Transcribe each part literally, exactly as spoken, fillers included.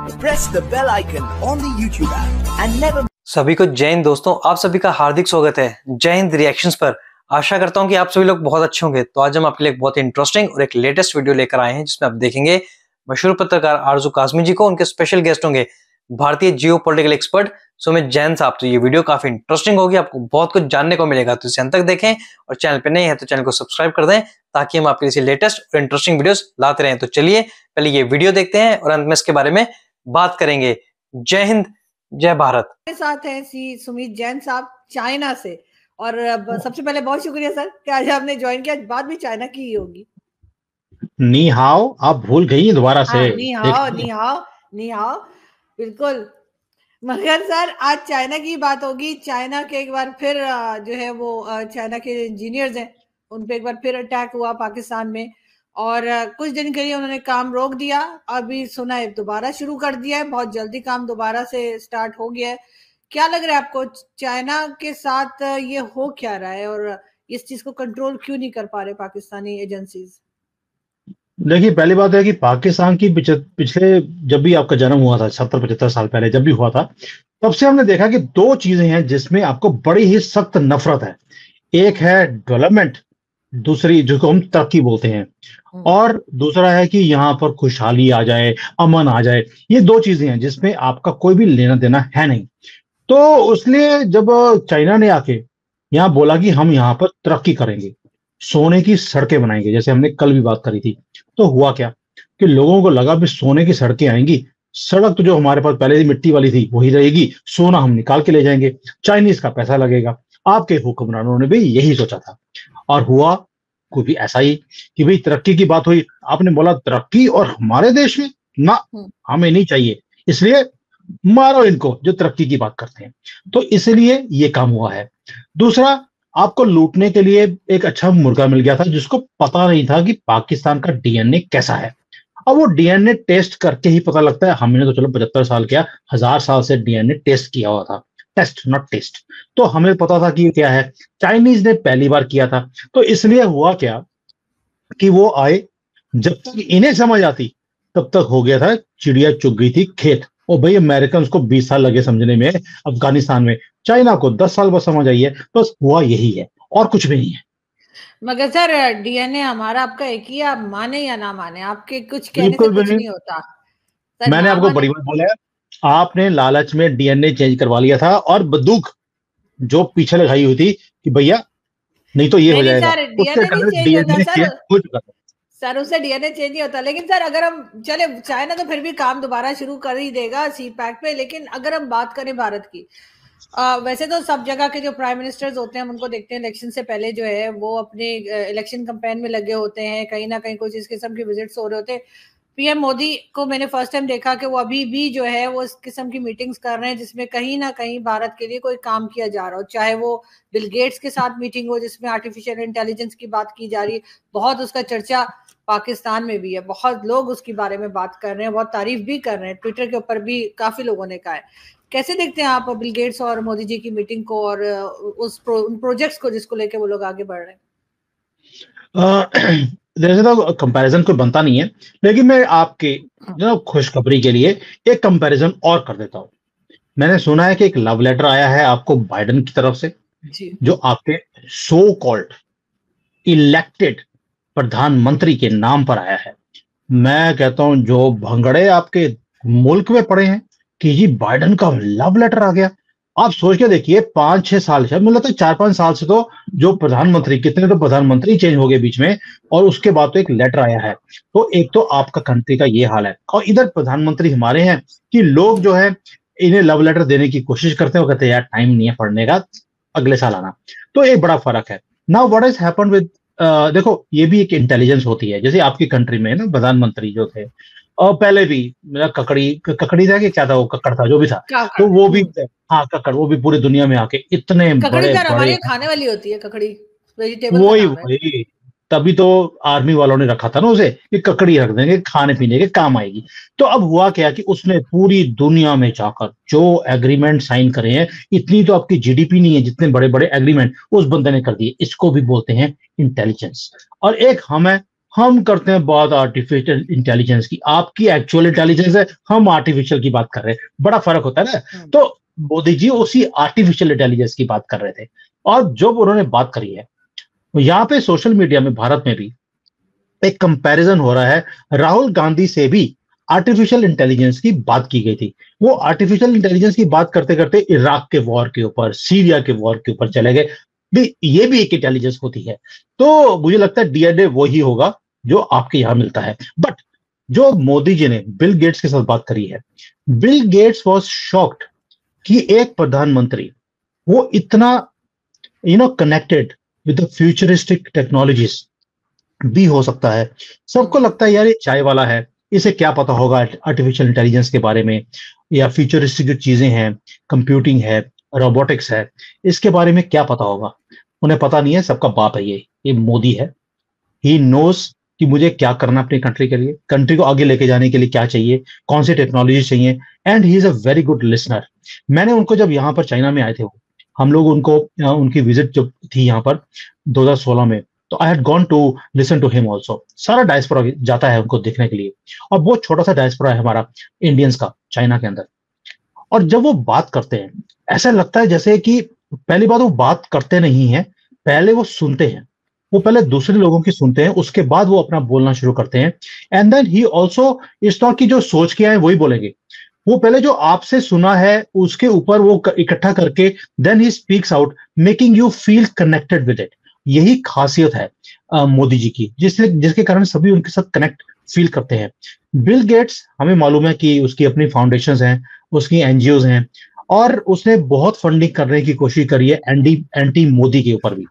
press the bell icon on the YouTube app and never. सभी को जय हिंद दोस्तों, आप सभी का हार्दिक स्वागत है जय हिंद रिएक्शंस पर। आशा करता हूं कि आप सभी लोग बहुत अच्छे होंगे। तो आज हम आपके लिए एक बहुत ही इंटरेस्टिंग और एक लेटेस्ट वीडियो लेकर आए हैं जिसमें आप देखेंगे मशहूर पत्रकार आरजू काज़मी जी को, उनके स्पेशल गेस्ट होंगे भारतीय geo political expert Sumit Jain साहब। तो ये वीडियो काफी इंटरेस्टिंग होगी, आपको बहुत कुछ जानने को मिलेगा, तो इसे अंत तक देखें और चैनल पे नहीं है तो चैनल को सब्सक्राइब कर दें ताकि हम आपके लिए लेटेस्ट और इंटरेस्टिंग वीडियोस लाते रहें। तो चलिए पहले ये वीडियो देखते हैं और अंत में इसके बारे में बात करेंगे। जय हिंद, जय भारत। मेरे साथ हैं सी सुमित जैन साहब चाइना से। और सबसे पहले बहुत शुक्रिया सर कि आज आपने ज्वाइन किया। बात भी चाइना की ही होगी। नी हाओ, आप भूल गई दोबारा से। नी हाओ, नी हाओ, नी हाओ, बिल्कुल। मगर सर आज चाइना की बात होगी। चाइना के एक बार फिर जो है वो चाइना के इंजीनियर्स हैं, उन पे एक बार फिर अटैक हुआ पाकिस्तान में और कुछ दिन के लिए उन्होंने काम रोक दिया। अभी सुना है दोबारा शुरू कर दिया है, बहुत जल्दी काम दोबारा से स्टार्ट हो गया है। क्या लग रहा है आपको चाइना के साथ ये हो क्या रहा है और इस चीज को कंट्रोल क्यों नहीं कर पा रहे पाकिस्तानी एजेंसीज? देखिए, पहली बात है कि पाकिस्तान की पिछले जब भी आपका जन्म हुआ था सत्तर पचहत्तर साल पहले जब भी हुआ था, तब से हमने देखा कि दो चीजें हैं जिसमें आपको बड़ी ही सख्त नफरत है। एक है डेवलपमेंट, दूसरी जिसको हम तरक्की बोलते हैं, और दूसरा है कि यहाँ पर खुशहाली आ जाए, अमन आ जाए। ये दो चीजें हैं जिसमें आपका कोई भी लेना देना है नहीं। तो उसलिए जब चाइना ने आके यहाँ बोला कि हम यहाँ पर तरक्की करेंगे, सोने की सड़कें बनाएंगे, जैसे हमने कल भी बात करी थी, तो हुआ क्या कि लोगों को लगा भी सोने की सड़कें आएंगी। सड़क तो जो हमारे पास पहले ही मिट्टी वाली थी वही रहेगी, सोना हम निकाल के ले जाएंगे, चाइनीज का पैसा लगेगा। आपके हुक्मरानों ने भी यही सोचा था और हुआ कोई भी ऐसा ही कि भाई तरक्की की बात हुई, आपने बोला तरक्की और हमारे देश में ना, हमें नहीं चाहिए, इसलिए मारो इनको जो तरक्की की बात करते हैं। तो इसलिए ये काम हुआ है। दूसरा, आपको लूटने के लिए एक अच्छा मुर्गा मिल गया था जिसको पता नहीं था कि पाकिस्तान का डीएनए कैसा है। अब वो डीएनए टेस्ट करके ही पता लगता है। हमने तो चलो पचहत्तर साल क्या हजार साल से डीएनए टेस्ट किया हुआ था, टेस्ट नॉट टेस्ट, तो हमें पता था कि ये क्या है। चाइनीज ने पहली बार किया था, तो इसलिए हुआ क्या कि वो आए, जब तक इन्हें समझ आती तब तक हो गया था चिड़िया चुग गई थी खेत। और भाई अमेरिकन को बीस साल लगे समझने में अफगानिस्तान में, चाइना को दस साल बस समझ आई है। बस हुआ यही है और कुछ भी नहीं है। मगर सर डीएनए हमारा आपका एक ही, आप माने या ना माने, आपके कुछ कहने से कुछ नहीं होता। मैंने आपको बड़ी बात बोला है, आपने लालच में डीएनए चेंज करवा लिया था और बंदूक जो पीछे लगाई हुई थी कि भैया नहीं तो ये हो जाएगा। सर उससे डीएनए चेंज नहीं होता। लेकिन सर अगर हम चले, चाइना तो फिर भी काम दोबारा शुरू कर ही देगा सी पैक पे, लेकिन अगर हम बात करें भारत की, आ, वैसे तो सब जगह के जो प्राइम मिनिस्टर्स होते हैं हम उनको देखते हैं इलेक्शन से पहले जो है वो अपने इलेक्शन कैंपेन में लगे होते हैं, कहीं ना कहीं कुछ इस किस्म के विजिट्स हो रहे होते हैं। पीएम मोदी को मैंने फर्स्ट टाइम देखा कि वो अभी भी जो है वो इस किस्म की मीटिंग्स कर रहे हैं जिसमें कहीं ना कहीं भारत के लिए कोई काम किया जा रहा हो, चाहे वो बिल गेट्स के साथ मीटिंग हो जिसमें आर्टिफिशियल इंटेलिजेंस की बात की जा रही है। बहुत उसका चर्चा पाकिस्तान में भी है, बहुत लोग उसके बारे में बात कर रहे हैं, बहुत तारीफ भी कर रहे हैं, ट्विटर के ऊपर भी काफी लोगों ने कहा है। कैसे देखते हैं आप बिल गेट्स और मोदी जी की मीटिंग को और उस प्रो, उन प्रोजेक्ट्स को जिसको लेके वो लोग आगे बढ़ रहे हैं? जैसे तो कंपैरिजन कोई बनता नहीं है, लेकिन मैं आपके जो खुशखबरी के लिए एक कंपैरिजन और कर देता हूँ। मैंने सुना है कि एक लव लेटर आया है आपको बाइडेन की तरफ से जी, जो आपके सो कॉल्ड इलेक्टेड प्रधानमंत्री के नाम पर आया है। मैं कहता हूं जो भंगड़े आपके मुल्क में पड़े हैं कि जी बाइडेन का लव लेटर आ गया। आप सोच के देखिए, पांच छह साल से, मतलब तो चार पांच साल से तो जो प्रधानमंत्री, कितने तो प्रधानमंत्री चेंज हो गए बीच में, और उसके बाद तो एक लेटर आया है। तो एक तो आपका कंट्री का ये हाल है, और इधर प्रधानमंत्री हमारे हैं कि लोग जो है इन्हें लव लेटर देने की कोशिश करते हैं, वो कहते हैं यार टाइम नहीं है पढ़ने का, अगले साल आना। तो एक बड़ा फर्क है। Now what has happened with, देखो ये भी एक इंटेलिजेंस होती है। जैसे आपकी कंट्री में ना प्रधानमंत्री जो थे, और पहले भी मेरा ककड़ी ककड़ी था कि क्या था, वो कक्कड़ था, जो भी था, तो वो भी, हाँ कक्कड़, वो भी पूरी दुनिया में आके इतने बड़े बड़े खाने वाली होती है ककड़ी, वेजिटेबल, वही वही तभी तो आर्मी वालों ने रखा था ना उसे कि ककड़ी रख देंगे, खाने पीने के काम आएगी। तो अब हुआ क्या कि उसने पूरी दुनिया में जाकर जो एग्रीमेंट साइन करे हैं, इतनी तो आपकी जीडीपी नहीं है जितने बड़े बड़े एग्रीमेंट उस बंदे ने कर दिए। इसको भी बोलते हैं इंटेलिजेंस। और एक हम है, हम करते हैं बात आर्टिफिशियल इंटेलिजेंस की, आपकी एक्चुअल इंटेलिजेंस है, हम आर्टिफिशियल की बात कर रहे हैं, बड़ा फर्क होता है ना। तो मोदी जी उसी आर्टिफिशियल इंटेलिजेंस की बात कर रहे थे, और जब उन्होंने बात करी है, यहाँ पे सोशल मीडिया में भारत में भी एक कंपैरिजन हो रहा है। राहुल गांधी से भी आर्टिफिशियल इंटेलिजेंस की बात की गई थी। वो आर्टिफिशियल इंटेलिजेंस की बात करते करते इराक के वॉर के ऊपर, सीरिया के वॉर के ऊपर चले गए। भी ये भी एक इंटेलिजेंस होती है। तो मुझे लगता है डीएनए वही होगा जो आपके यहां मिलता है। बट जो मोदी जी ने बिल गेट्स के साथ बात करी है, बिल गेट्स वॉज शॉक्ड कि एक प्रधानमंत्री वो इतना you know connected with the futuristic technologies भी हो सकता है। सबको लगता है यार ये चाय वाला है, इसे क्या पता होगा आर्टिफिशियल इंटेलिजेंस के बारे में, या फ्यूचरिस्टिक जो चीजें हैं, कंप्यूटिंग है, रोबोटिक्स है, इसके बारे में क्या पता होगा। उन्हें पता नहीं है, सबका बाप है ये ये मोदी है। ही नोज कि मुझे क्या करना अपनी कंट्री के लिए, कंट्री को आगे लेके जाने के लिए क्या चाहिए, कौन सी टेक्नोलॉजी चाहिए। And he is a very good listener. मैंने उनको जब यहाँ पर चाइना में आए थे, हम लोग उनको उनकी विजिट जब थी यहाँ पर दो हज़ार सोलह में, तो I had gone to listen to him also. सारा डायस्पोरा जाता है उनको देखने के लिए, और बहुत छोटा सा डायस्पोरा है हमारा इंडियंस का चाइना के अंदर। और जब वो बात करते हैं, ऐसा लगता है जैसे कि पहली बात वो बात करते नहीं है, पहले वो सुनते हैं। वो पहले दूसरे लोगों की सुनते हैं, उसके बाद वो अपना बोलना शुरू करते हैं। And then he also is not की जो सोच के आए वही बोलेंगे। वो पहले जो आपसे सुना है उसके ऊपर वो इकट्ठा करके then he speaks out, making you feel connected with it. यही खासियत है मोदी जी की, जिससे जिसके कारण सभी उनके साथ कनेक्ट फील करते हैं। बिल गेट्स, हमें मालूम है कि उसकी अपनी फाउंडेशंस हैं, उसकी एनजीओज हैं, और उसने बहुत फंडिंग करने की कोशिश करी है एंटी एंटी मोदी के ऊपर भी।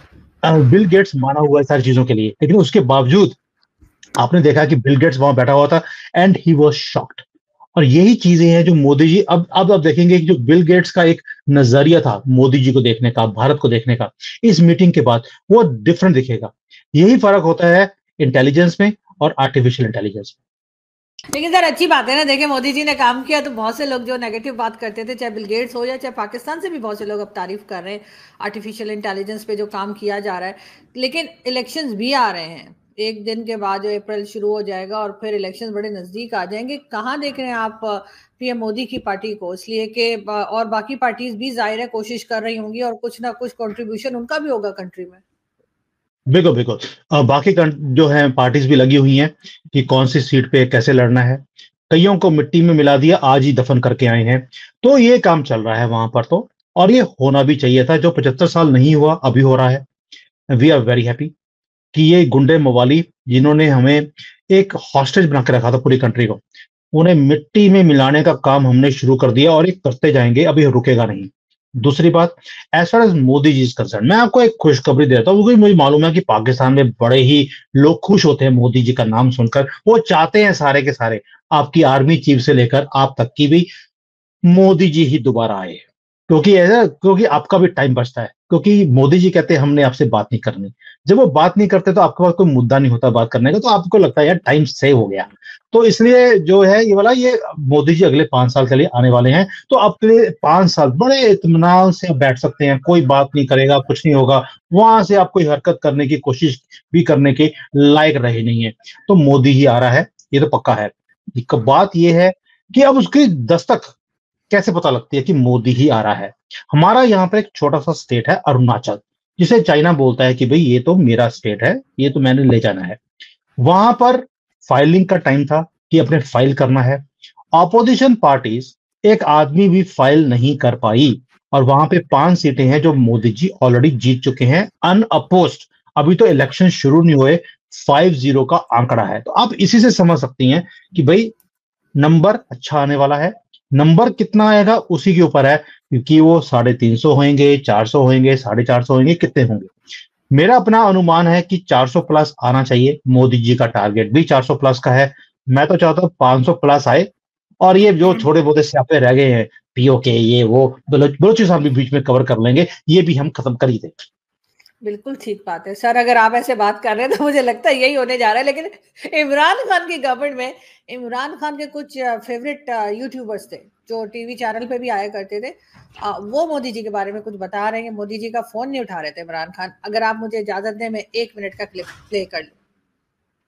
बिल गेट्स माना हुआ है सारी चीजों के लिए, लेकिन उसके बावजूद आपने देखा कि बिल गेट्स वहां बैठा हुआ था एंड ही वाज शॉक्ड। और यही चीजें हैं जो मोदी जी अब अब अब देखेंगे कि जो बिल गेट्स का एक नजरिया था मोदी जी को देखने का, भारत को देखने का, इस मीटिंग के बाद वो डिफरेंट दिखेगा। यही फर्क होता है इंटेलिजेंस में और आर्टिफिशियल इंटेलिजेंस में। लेकिन सर अच्छी बात है ना, देखिए मोदी जी ने काम किया तो बहुत से लोग जो नेगेटिव बात करते थे, चाहे बिल गेट्स हो या चाहे पाकिस्तान से भी बहुत से लोग अब तारीफ कर रहे हैं आर्टिफिशियल इंटेलिजेंस पे जो काम किया जा रहा है। लेकिन इलेक्शंस भी आ रहे हैं, एक दिन के बाद जो अप्रैल शुरू हो जाएगा और फिर इलेक्शंस बड़े नजदीक आ जाएंगे। कहाँ देख रहे हैं आप पीएम मोदी की पार्टी को? इसलिए कि और बाकी पार्टीज भी जाहिर है कोशिश कर रही होंगी और कुछ ना कुछ कंट्रीब्यूशन उनका भी होगा कंट्री में। बिल्कुल बिल्कुल। बाकी जो है पार्टीज भी लगी हुई हैं कि कौन सी सीट पे कैसे लड़ना है। कईयों को मिट्टी में मिला दिया, आज ही दफन करके आए हैं। तो ये काम चल रहा है वहां पर तो, और ये होना भी चाहिए था। जो पचहत्तर साल नहीं हुआ अभी हो रहा है। वी आर वेरी हैप्पी कि ये गुंडे मवाली जिन्होंने हमें एक हॉस्टेज बना के रखा था पूरी कंट्री को, उन्हें मिट्टी में मिलाने का काम हमने शुरू कर दिया, और ये करते जाएंगे, अभी रुकेगा नहीं। दूसरी बात, as far as Modi ji is concerned, मैं आपको एक खुशखबरी देता हूँ, क्योंकि मुझे मालूम है कि पाकिस्तान में बड़े ही लोग खुश होते हैं मोदी जी का नाम सुनकर। वो चाहते हैं सारे के सारे, आपकी आर्मी चीफ से लेकर आप तक की भी, मोदी जी ही दोबारा आए। क्योंकि ऐसा क्योंकि आपका भी टाइम बचता है, क्योंकि मोदी जी कहते हैं हमने आपसे बात नहीं करनी। जब वो बात नहीं करते तो आपके पास कोई मुद्दा नहीं होता बात करने का, तो आपको लगता है यार टाइम सेव हो गया। तो इसलिए जो है ये वाला, ये मोदी जी अगले पांच साल के लिए आने वाले हैं, तो आपके पांच साल बड़े इत्मीनान से आप बैठ सकते हैं। कोई बात नहीं करेगा, कुछ नहीं होगा, वहां से आप कोई हरकत करने की कोशिश भी करने के लायक रहे नहीं है। तो मोदी ही आ रहा है, ये तो पक्का है। बात यह है कि अब उसकी दस्तक कैसे पता लगती है कि मोदी ही आ रहा है। हमारा यहाँ पर एक छोटा सा स्टेट है अरुणाचल, जिसे चाइना बोलता है कि भाई ये तो मेरा स्टेट है, ये तो मैंने ले जाना है। वहां पर फाइलिंग का टाइम था कि अपने फाइल करना है। ऑपोजिशन पार्टीज एक आदमी भी फाइल नहीं कर पाई, और वहां पे पांच सीटें हैं जो मोदी जी ऑलरेडी जीत चुके हैं अनअपोज्ड। अभी तो इलेक्शन शुरू नहीं हुए, फाइव जीरो का आंकड़ा है। तो आप इसी से समझ सकती हैं कि भाई नंबर अच्छा आने वाला है। नंबर कितना आएगा उसी के ऊपर है, क्योंकि वो साढ़े तीन सौ होंगे, चार सौ होंगे, साढ़े चार सौ होंगे, कितने होंगे। मेरा अपना अनुमान है कि चार सौ प्लस आना चाहिए। मोदी जी का टारगेट भी चार सौ प्लस का है। मैं तो चाहता हूँ पांच सौ प्लस आए, और ये जो थोड़े बहुत स्यापे रह गए हैं, पीओके ये वो बलोचिस्तान भी बीच में कवर कर लेंगे, ये भी हम खत्म कर ही देंगे। बिल्कुल ठीक बात है सर, अगर आप ऐसे बात कर रहे हैं तो मुझे लगता है यही होने जा रहा है। लेकिन इमरान खान की गवर्नमेंट में इमरान खान के कुछ फेवरेट यूट्यूबर्स थे जो टीवी चैनल पे भी आया करते थे, वो मोदी जी के बारे में कुछ बता रहे हैं। मोदी जी का फोन नहीं उठा रहे थे इमरान खान। अगर आप मुझे इजाजत दें, मैं एक मिनट का क्लिप प्ले कर लूं।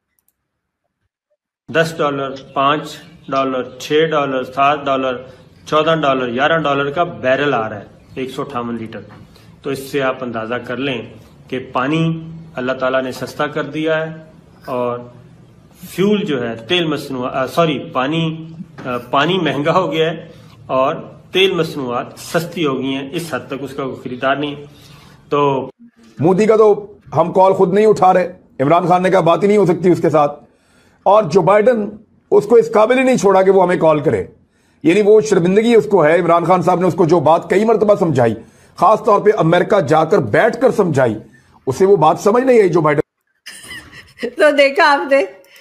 दस डॉलर, पाँच डॉलर, छः डॉलर, सात डॉलर, चौदह डॉलर, ग्यारह डॉलर का बैरल आ रहा है एक सौ अट्ठावन लीटर। तो इससे आप अंदाज़ा कर लें कि पानी अल्लाह ताला ने सस्ता कर दिया है और फ्यूल जो है तेल मसनूआत, सॉरी पानी आ, पानी महंगा हो गया है और तेल मसनूआत सस्ती हो गई हैं। इस हद तक उसका कोई खरीदार नहीं। तो मोदी का तो हम कॉल खुद नहीं उठा रहे, इमरान खान ने कहा बात ही नहीं हो सकती उसके साथ, और जो बाइडन उसको इस काबिल ही नहीं छोड़ा कि वो हमें कॉल करे। यानी वो शर्मिंदगी उसको है, इमरान खान साहब ने उसको जो बात कई मरतबा समझाई, खास तौर पे अमेरिका जाकर बैठकर समझाई, उसे वो बात समझ नहीं आई जो बाइडन। तो देखा आपने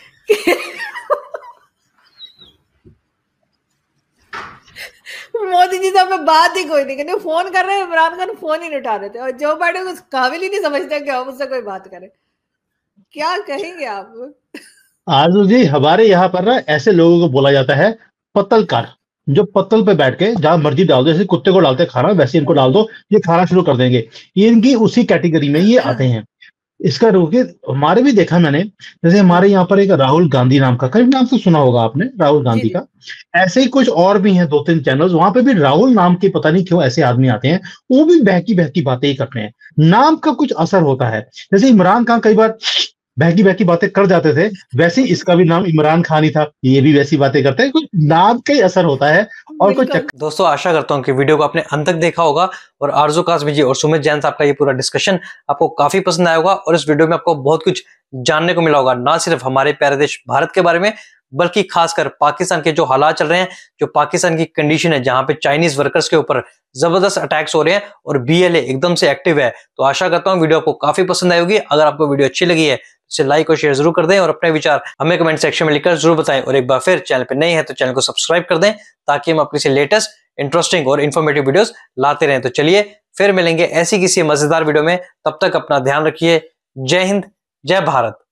मोदी जी साहब में बात ही कोई नहीं करते, फोन कर रहे हैं, इमरान खान फोन ही नहीं उठा रहे थे और जो बाइडेन उस काबिल ही नहीं समझते कि हम उससे कोई बात करे। क्या कहेंगे आप? आरजू जी, हमारे यहाँ पर ना ऐसे लोगों को बोला जाता है पत्तलकार, जो पत्तल पे बैठ के जहां मर्जी डाल दो, जैसे कुत्ते को डालते खाना वैसे इनको डाल दो, ये खाना शुरू कर देंगे। ये इनकी उसी कैटेगरी में ये आते हैं। इसका रोके हमारे भी देखा मैंने, जैसे हमारे यहाँ पर एक राहुल गांधी नाम का, कहीं नाम तो सुना होगा आपने राहुल गांधी का, ऐसे ही कुछ और भी हैं दो तीन चैनल्स, वहां पे भी राहुल नाम के पता नहीं क्यों ऐसे आदमी आते हैं, वो भी बहकी बहकी बातें ही करते हैं। नाम का कुछ असर होता है, जैसे इमरान खान कई बार बहकी बहकी बातें कर जाते थे, वैसे ही इसका भी नाम इमरान खान ही था, ये भी वैसी बातें करते हैं। कुछ नाम का ही असर होता है और कोई चक्कर। दोस्तों आशा करता हूँ कि वीडियो को आपने अंत तक देखा होगा और आरजू काज़मी जी और सुमित जैन साहब का ये पूरा डिस्कशन आपको काफी पसंद आया होगा और इस वीडियो में आपको बहुत कुछ जानने को मिला होगा, ना सिर्फ हमारे प्यारे देश भारत के बारे में बल्कि खासकर पाकिस्तान के जो हालात चल रहे हैं, जो पाकिस्तान की कंडीशन है जहां पे चाइनीज वर्कर्स के ऊपर जबरदस्त अटैक्स हो रहे हैं और बीएलए एकदम से एक्टिव है। तो आशा करता हूं वीडियो आपको काफी पसंद आई होगी। अगर आपको वीडियो अच्छी लगी है तो इसे लाइक और शेयर जरूर कर दें और अपने विचार हमें कमेंट सेक्शन में लिखकर जरूर बताएं और एक बार फिर चैनल पर नए हैं तो चैनल को सब्सक्राइब कर दें ताकि हम अपनी से लेटेस्ट इंटरेस्टिंग और इन्फॉर्मेटिव वीडियोस लाते रहें। तो चलिए फिर मिलेंगे ऐसी किसी मजेदार वीडियो में, तब तक अपना ध्यान रखिए। जय हिंद, जय भारत।